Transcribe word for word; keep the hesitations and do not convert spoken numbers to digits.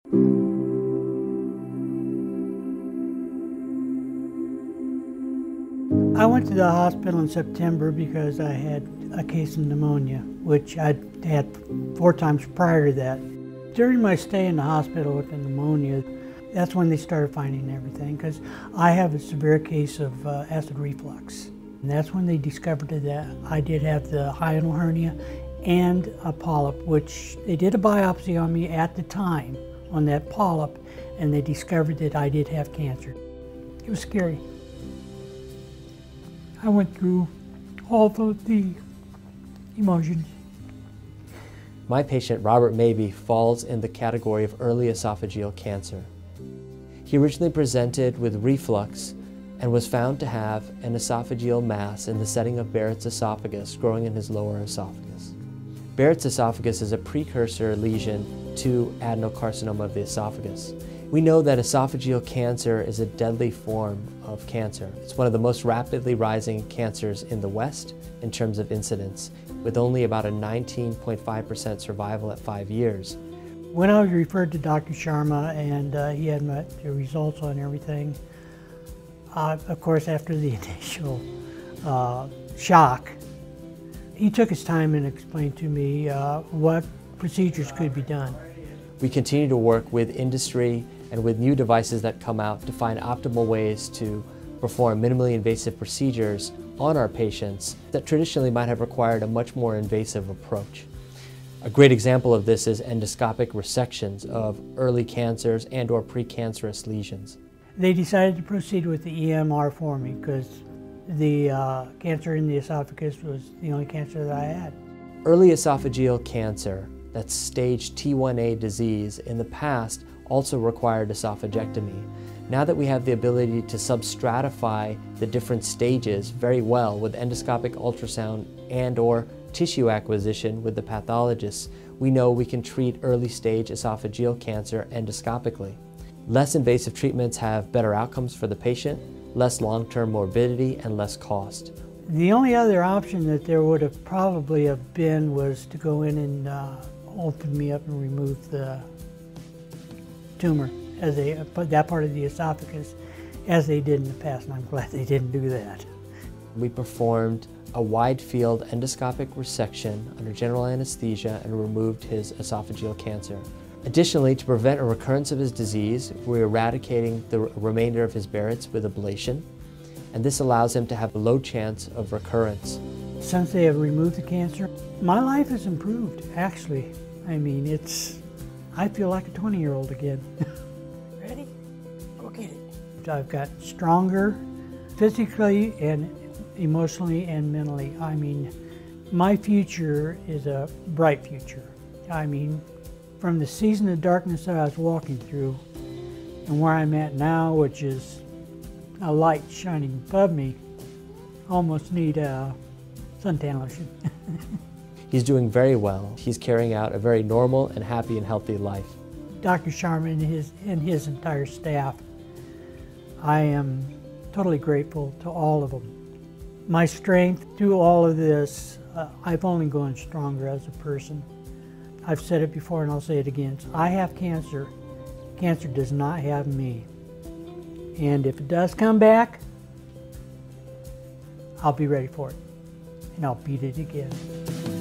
I went to the hospital in September because I had a case of pneumonia, which I'd had four times prior to that. During my stay in the hospital with the pneumonia, that's when they started finding everything, because I have a severe case of uh, acid reflux. And that's when they discovered that I did have the hiatal hernia and a polyp, which they did a biopsy on me at the time on that polyp, and they discovered that I did have cancer. It was scary. I went through all of the emotions. My patient, Robert Maybe, falls in the category of early esophageal cancer. He originally presented with reflux and was found to have an esophageal mass in the setting of Barrett's esophagus growing in his lower esophagus. Barrett's esophagus is a precursor lesion to adenocarcinoma of the esophagus. We know that esophageal cancer is a deadly form of cancer. It's one of the most rapidly rising cancers in the West in terms of incidence, with only about a nineteen point five percent survival at five years. When I was referred to Doctor Sharma and uh, he had my, the results on everything, uh, of course after the initial uh, shock, he took his time and explained to me uh, what procedures could be done. We continue to work with industry and with new devices that come out to find optimal ways to perform minimally invasive procedures on our patients that traditionally might have required a much more invasive approach. A great example of this is endoscopic resections of early cancers and or precancerous lesions. They decided to proceed with the E M R for me because the uh, cancer in the esophagus was the only cancer that I had. Early esophageal cancer, that's stage T one A disease, in the past also required esophagectomy. Now that we have the ability to substratify the different stages very well with endoscopic ultrasound and or tissue acquisition with the pathologists, we know we can treat early stage esophageal cancer endoscopically. Less invasive treatments have better outcomes for the patient, less long-term morbidity, and less cost. The only other option that there would have probably have been was to go in and uh, open me up and remove the tumor, as they put that part of the esophagus, as they did in the past, and I'm glad they didn't do that. We performed a wide field endoscopic resection under general anesthesia and removed his esophageal cancer. Additionally, to prevent a recurrence of his disease, we're eradicating the remainder of his Barrett's with ablation, and this allows him to have a low chance of recurrence. Since they have removed the cancer, my life has improved, actually. I mean, it's, I feel like a twenty-year-old again. Ready? Go get it. I've got stronger physically and emotionally and mentally. I mean, my future is a bright future. I mean, from the season of darkness that I was walking through and where I'm at now, which is a light shining above me, I almost need a suntan lotion. He's doing very well. He's carrying out a very normal and happy and healthy life. Doctor Sharma and his, and his entire staff, I am totally grateful to all of them. My strength through all of this, uh, I've only gone stronger as a person. I've said it before and I'll say it again. I have cancer. Cancer does not have me. And if it does come back, I'll be ready for it. And I'll beat it again.